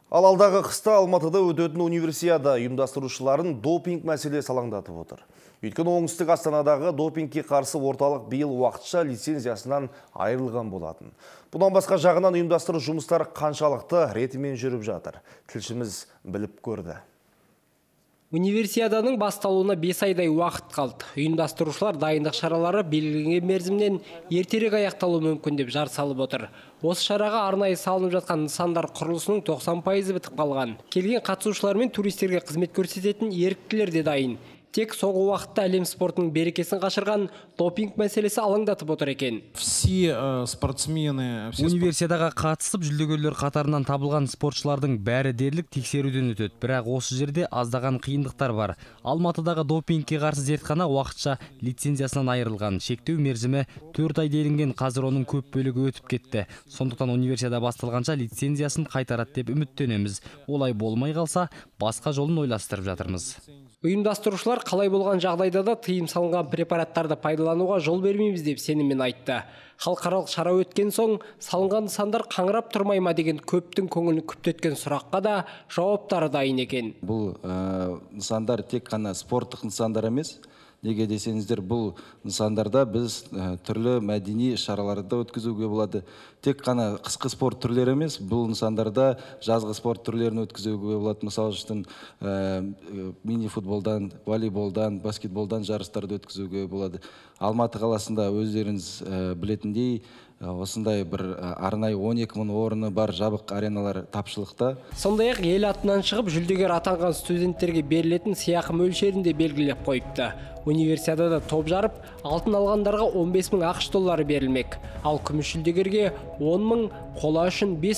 Ал алдағы қыста Алматыда өтетін универсиада ұйымдастырушыларын допинг мәселесі алаңдатып отыр. Өйткені оңтүстік Астанадағы допингке қарсы орталық биыл уақытша лицензиясынан айырылған болатын. Бұдан басқа жағынан ұйымдастыру жұмыстары қаншалықты ретімен жүріп жатыр. Тілшіміз біліп көрді. Универсиаданың басталуына 5 айдай уақыт қалды. Ұйымдастырушылар дайындық шаралары белгіленген мерзімнен ертерек аяқталуы мүмкін деп жар салып отыр. Осы шараға арнайы салынып жатқан нысандар құрылысының 90% бітіп қалған. Келген қатысушылар мен туристерге қызмет көрсететін еріктілер де дайын. Тек соңғы уақытта әлем спортының берекесін қашырған допинг мәселесі алаңдатып отыр екен. Все спортсмены универсиадаға қатысып жүлдегерлер қатарынан табылған спортшылардың бәрі дерлік тексеруден өтеді. Бірақ осы жерде аздаған қиындықтар бар. Алматыдағы допингке қарсы зертхана уақытша лицензиясынан айырылған. Шектеу мерзімі 4 ай делінген, қазір оның көп бөлігі өтіп кетті. Сондықтан универсиада басталғанша лицензиясын қайтарады деп үміттенеміз. Олай болмай қалса, басқа жолын ойластырып жатырмыз. Ұйымдастырушылар қалай болған жағдайда да тыйым салынған препараттарды пайдалануға жол бермейміз деп сеніммен айтты. Халықаралық шара өткен соң салынған нысандар қаңырап тұрмай ма деген көптің көңілін күптеткен сұраққа да жауаптары дайын екен. Бұл нысандар тек қана спорттық нысандар емес. Неге десеңіздер, бұл нысандарда біз түрлі мәдени шараларды өткізуге болады. Тек қана қысқы спорт түрлері емес, бұл нысандарда жазғы спорт түрлерін өткізуге болады. Мысалы үшін мини-футболдан, волейболдан, баскетболдан жарыстарды өткізуге болады. Алматы қаласында өздеріңіз білетіндей, осындай бір арнайы 12.000 орны бар жабық ареналар тапшылықта. Сондай-ақ ел атынан шығып жүлдегер атанған студенттерге берілетін сыйақы мөлшерін де белгілеп қойыпты. Универсиадада топ жарып, алтын алғандарға 15.000 ақш доллары берілмек. Ал күміс жүлдегерге 10.000, қола үшін 5